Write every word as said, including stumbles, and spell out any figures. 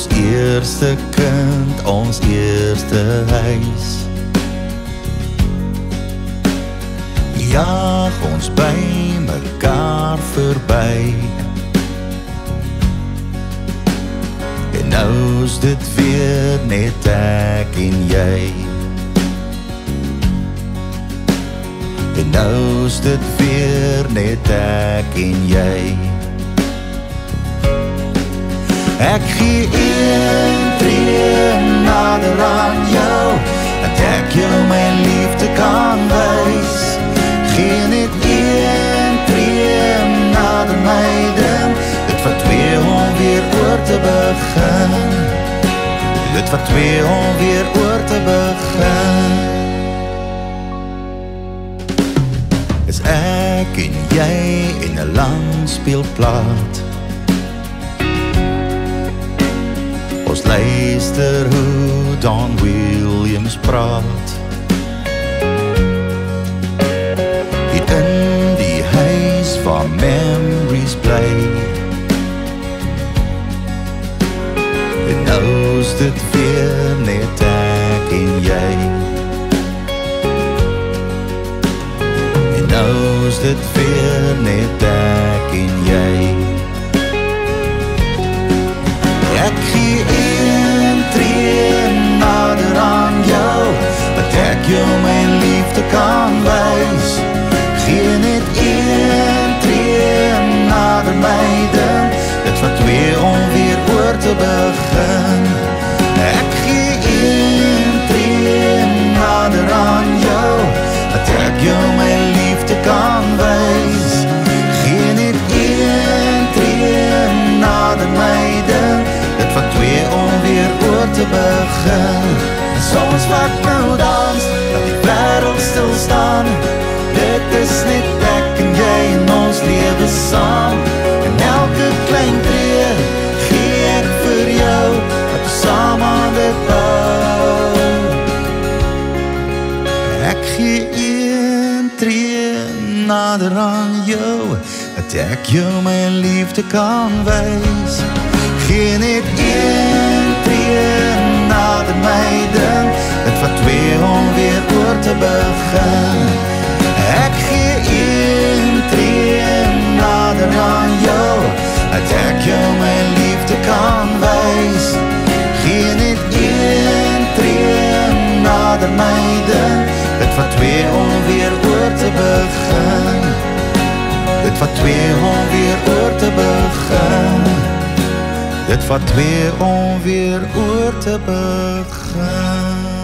Ons eerste kind, ons eerste huis. Jaag ons by mekaar verby. En nou is dit weer net ek en jy. En nou is dit weer net ek en jy. Ek gee een tree nader aan jou, dat ek jou my liefde kan wys. Gee net een tree nader my ding, dit wat twee om weer oor te begin. Dit wat twee om weer oor te begin. Is ek en jy in 'n lang speelplaat. Ons luister hoe Don Williams praat. Hier in die huis waar memories bly. En nou is dit weer net ek en jy. En nou is dit weer net ek en jy. Ek gee een tree nader aan jou, dat ek jou my liefde kan wys. Gee net een tree nader my ding, dit wat twee om weer oor te begin. Ek gee een tree nader aan jou, dat ek jou my liefde kan wys. Gee net een tree nader my ding, dit wat twee om weer oor te begin. En soms wat nou dans, dat die wêreld stil staan. Dit is net ek en jy in ons lewe saam. En elke klein tree gee ek vir jou, dat ons saam aan dit bou. Ek gee een tree nader aan jou, dat ek jou my liefde kan wys. Gee net een tree nader my ding, dit wat twee om weer oor te begin. Ek gee een tree nader aan jou, dat ek jou my liefde kan wys. Gee net een tree nader my ding, dit wat twee om weer oor te begin. Dit wat twee om weer oor te begin. Dit wat twee om weer oor te begin.